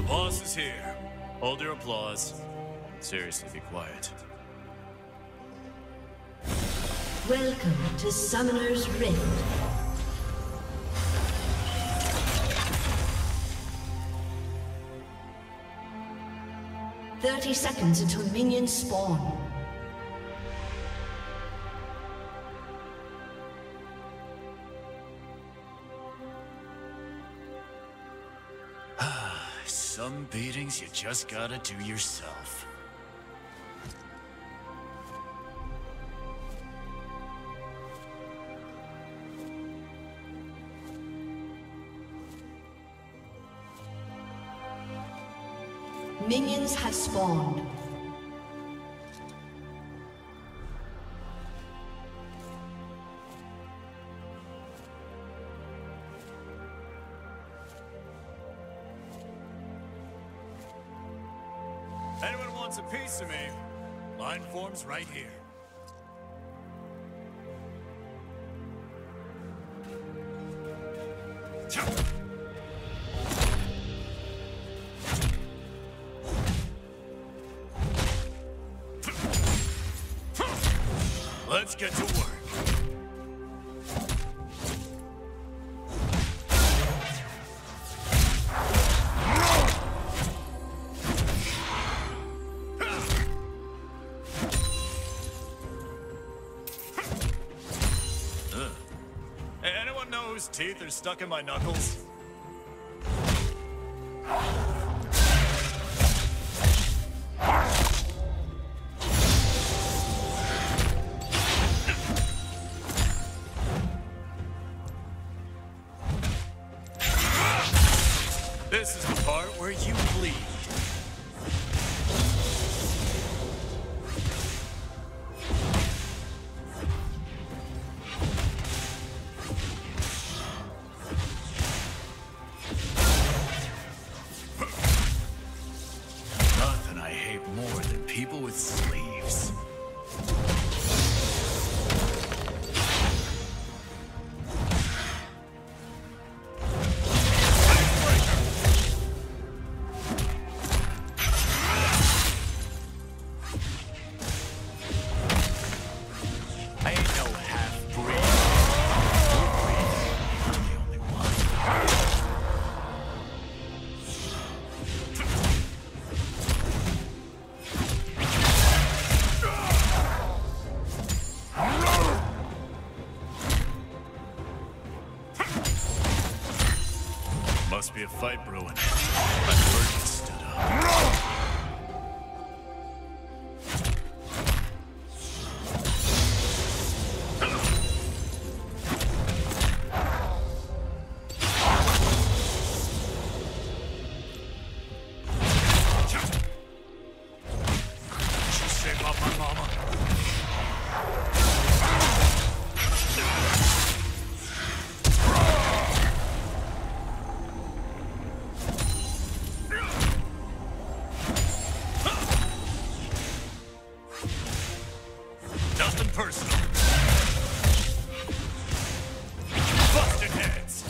boss is here. Hold your applause. Seriously, be quiet. Welcome to Summoner's Rift. "30 seconds until minions spawn. Some beatings you just gotta do yourself. Minions have spawned. Anyone wants a piece of me? Line forms right here. Let's get to work. Hey, anyone know whose teeth are stuck in my knuckles? This is the part where you bleed. Nothing I hate more than people with sleeves. I ain't no half-breed. I'm the only one. Must be a fight brewing. My virgin stood up. She saved up my mama. Nothing personal. Busted heads.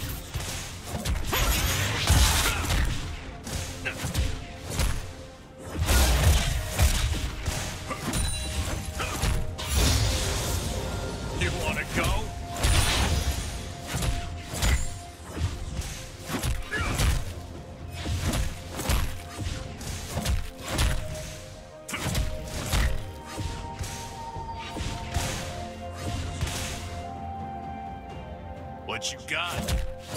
You wanna go? What you got?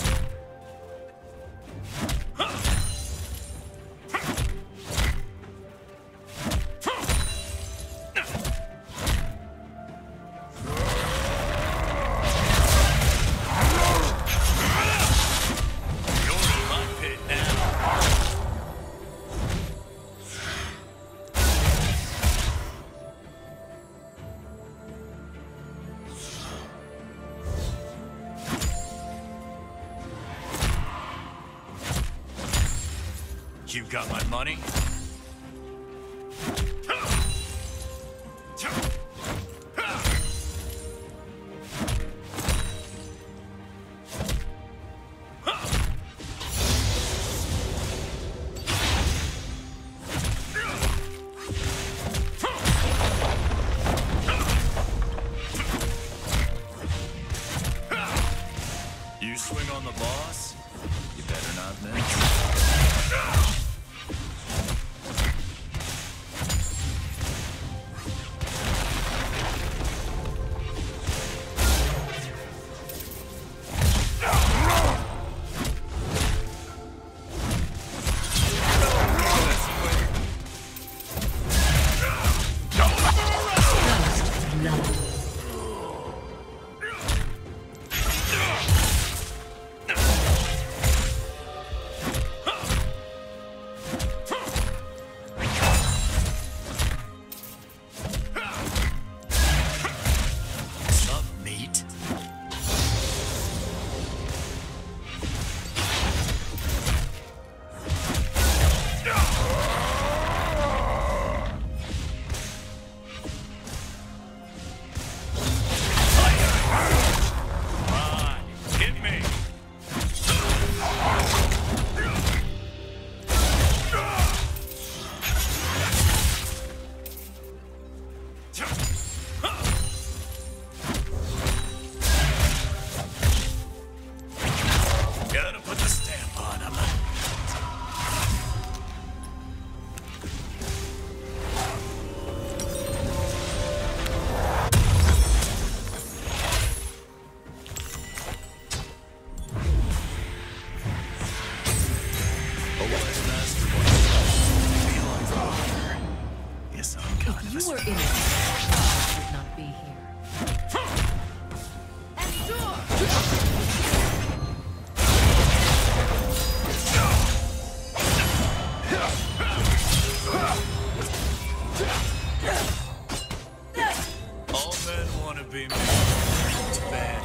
You're in my pit now. You got my money? not miss. You were in it. I would not be here. All men want to be me. It's bad.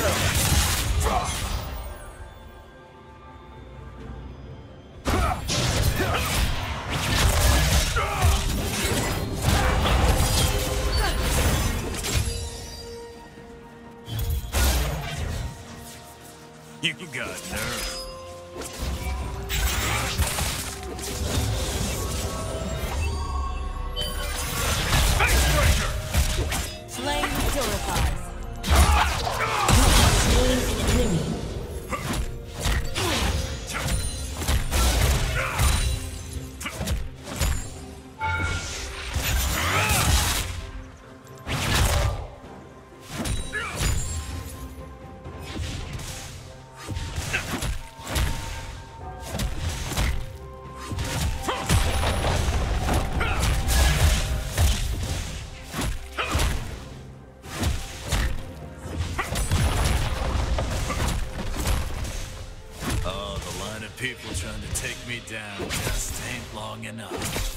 You got nerve. Slain purifies. Slain an enemy. People trying to take me down just ain't long enough.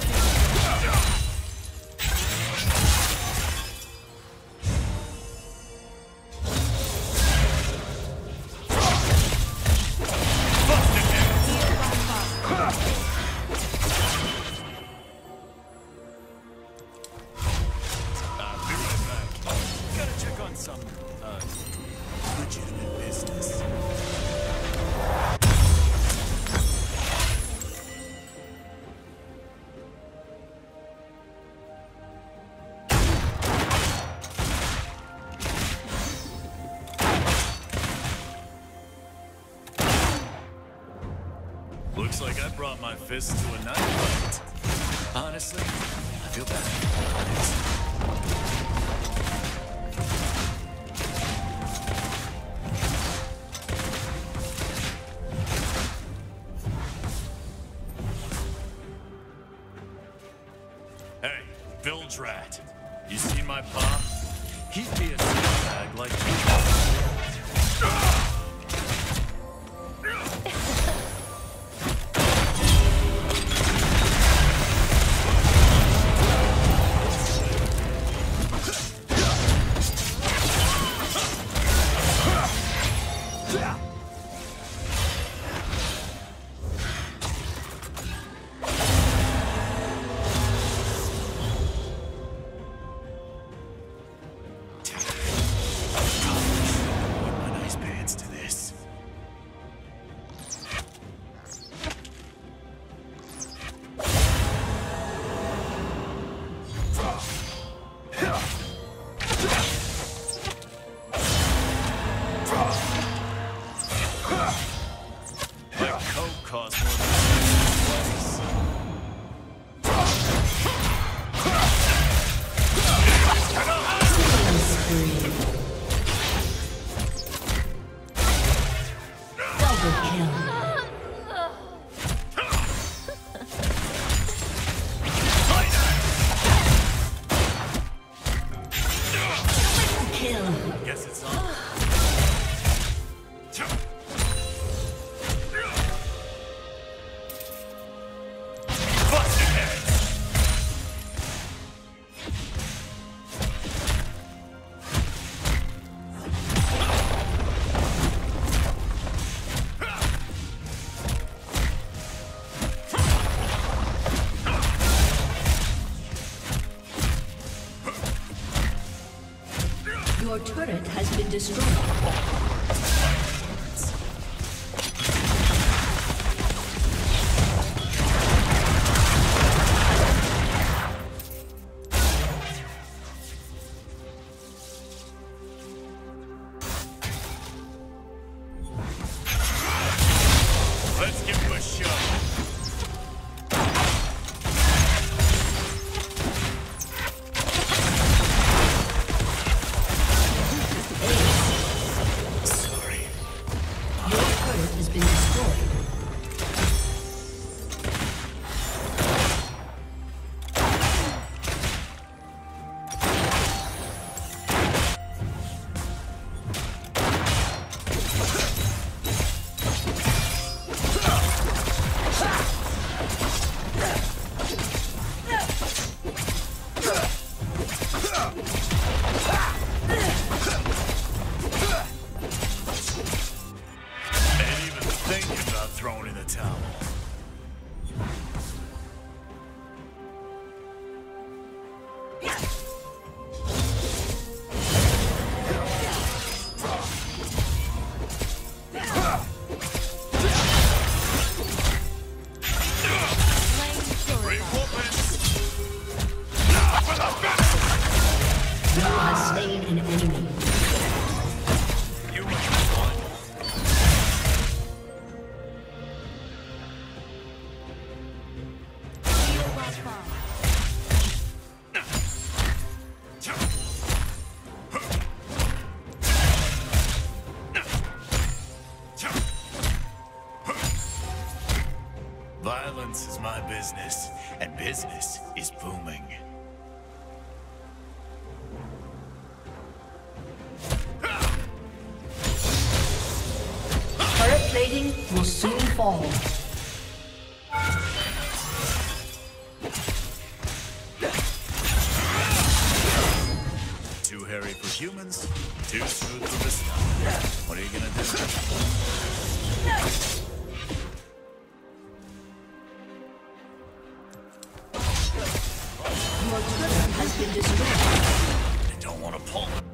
I'll be right back. Gotta check on some legitimate business. Looks like I brought my fist to a knife fight. Honestly, I feel bad. Hey, bilge rat. You seen my pop? He'd be a bag like you. hope costs more than this place. Double kill. Guess it's on. Busted heads. Your turret has been destroyed. Let's give him a show. Thrown in the towel. You have slain an enemy. You might have won. Violence is my business, and business is booming. Turret plating will soon fall. Too hairy for humans, too smooth for the stuff. What are you gonna do? Your turret has been destroyed. I don't want to pull it.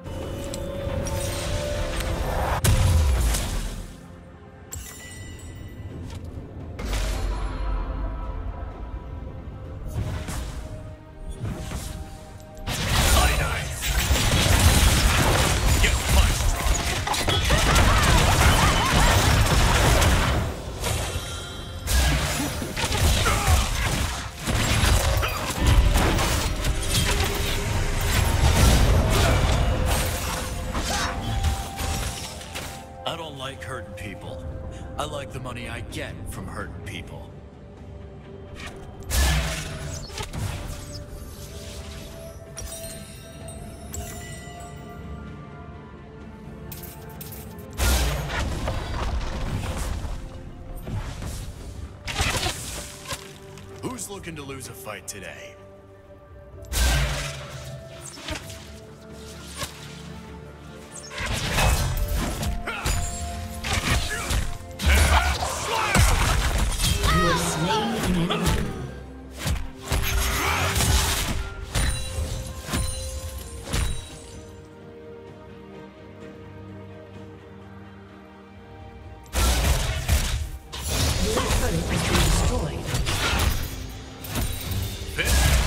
I don't like hurting people. I like the money I get from hurting people. Who's looking to lose a fight today? You have slain an enemy. Your turret has been destroyed. Fifth.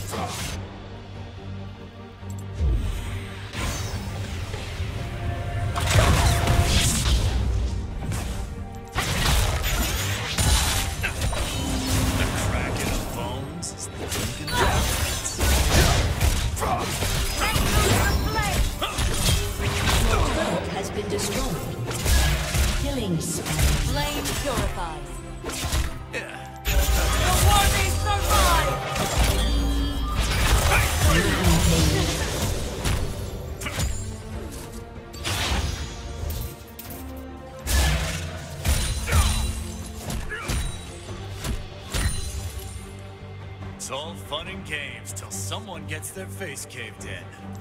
It's all fun and games till someone gets their face caved in.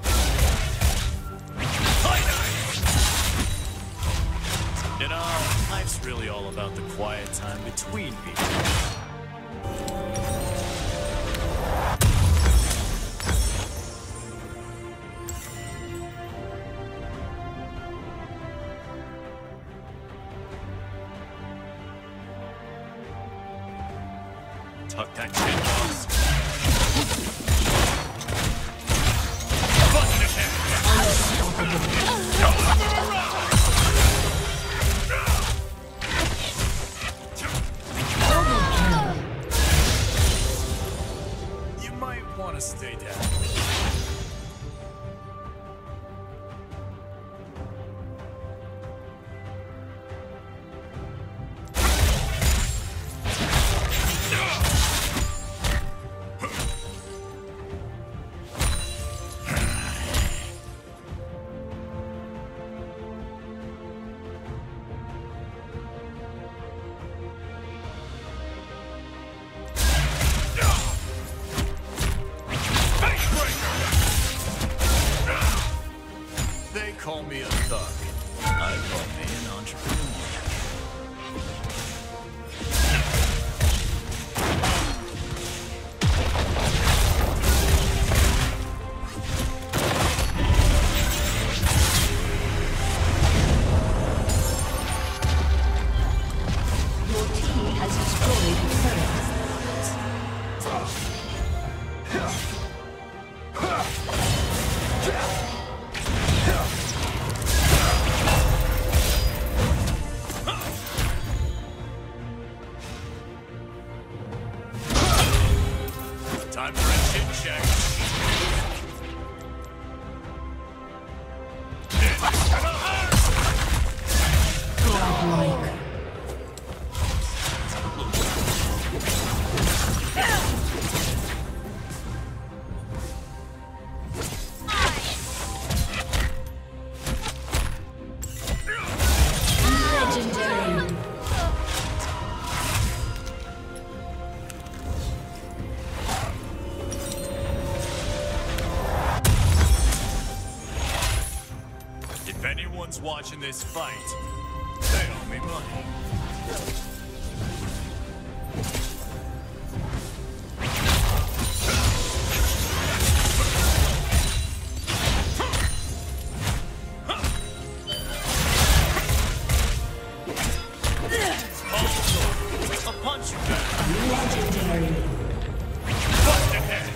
You know, life's really all about the quiet time between people. Tuck that chin, boss. Bust his head. You might want to stay down. Call me a thug. I call me an entrepreneur. Your team has destroyed the turret. Time for a chin check. Godlike. Legendary. If anyone's watching this fight, they owe me money. Also, a punch you back. Legendary. Bust ahead.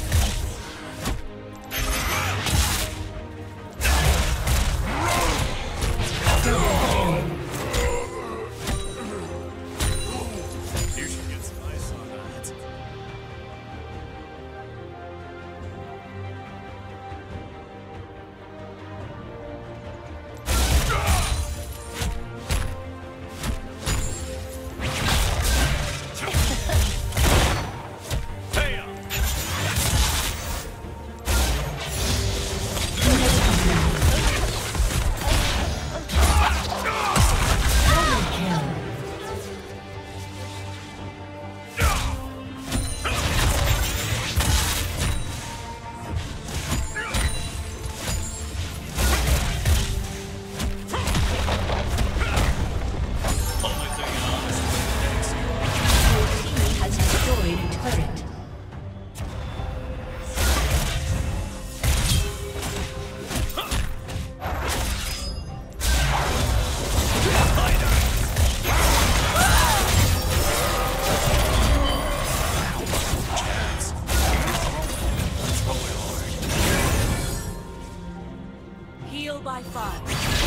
You should get some ice on that. Hey up. Only thing honest is Your team has destroyed a turret. by fire.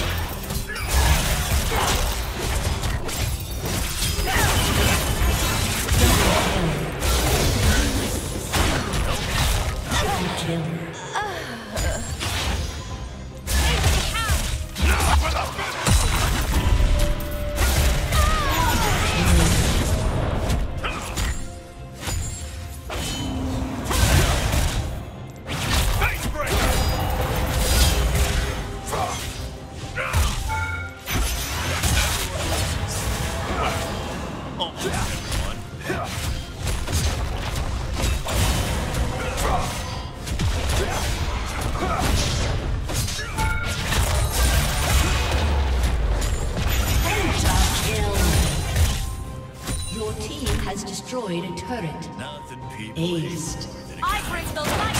Destroyed a turret. Nothing people Aced. I bring the light.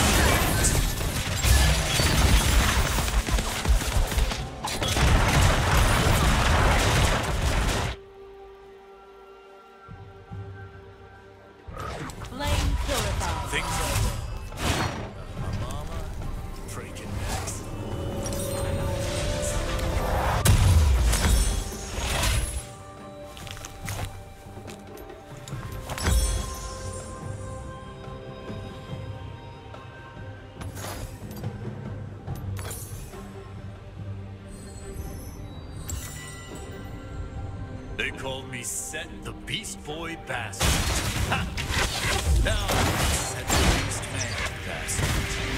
Flame purified. Things I love. My mama, freaking next. They called me Sett the Beast Boy Bastard. Ha! Now I'm Sett the Beast Man Bastard.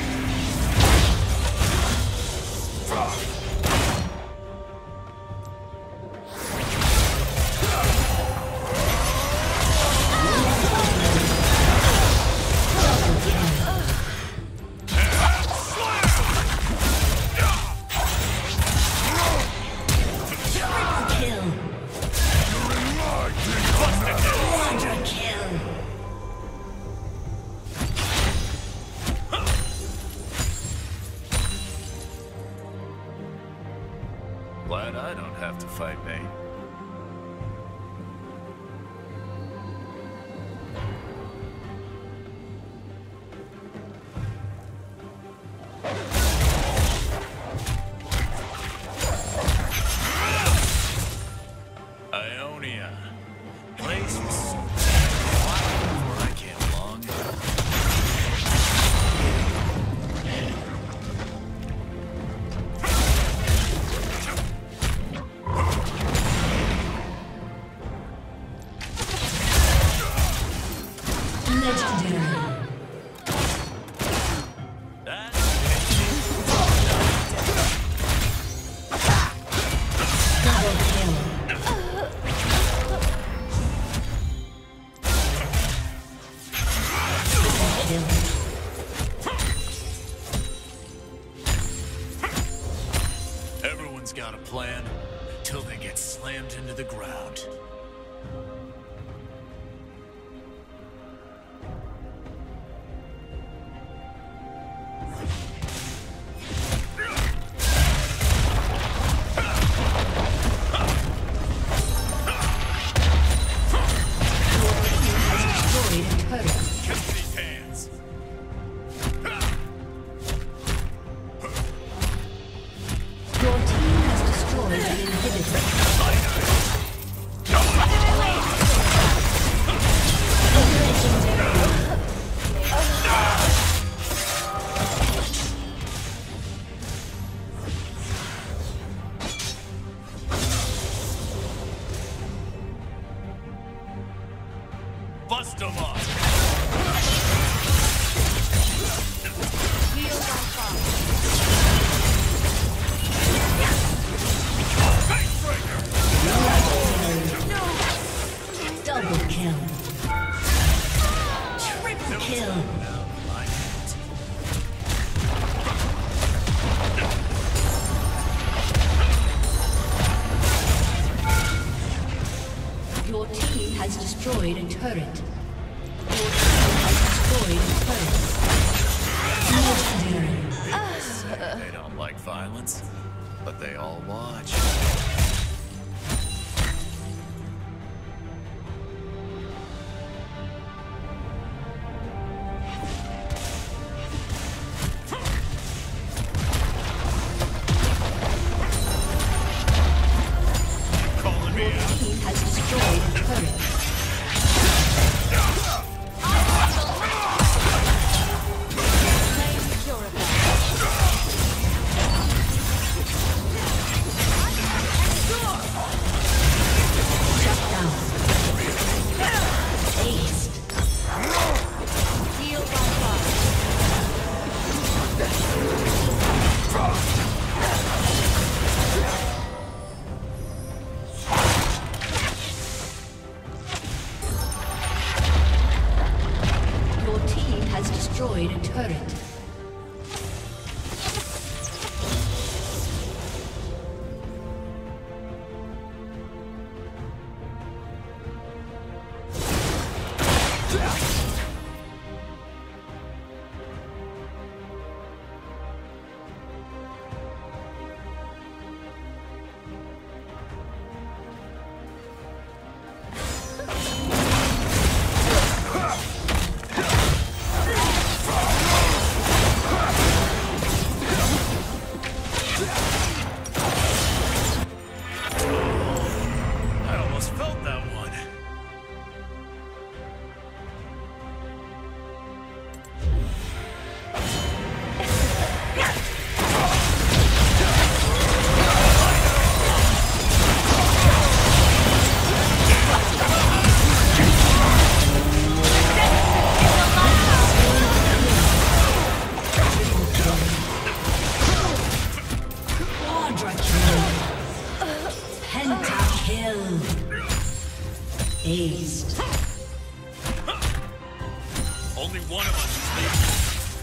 Glad I don't have to fight, mate. Ionia. Place was so wild before I came along. Everyone's got a plan till they get slammed into the ground. Bust 'em up! Heal by fire. Double kill. Triple kill. Your team has destroyed a turret. Your team has destroyed a turret. Legendary. They don't like violence, but they all watch. destroyed a turret. Aced. Only one of us is leaving.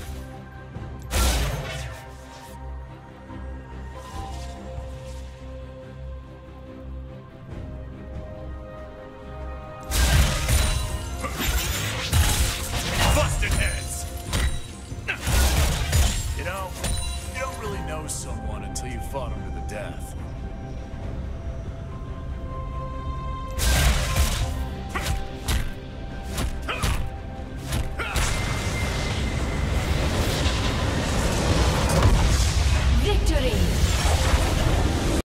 Busted heads! You know, you don't really know someone until you fought him to the death.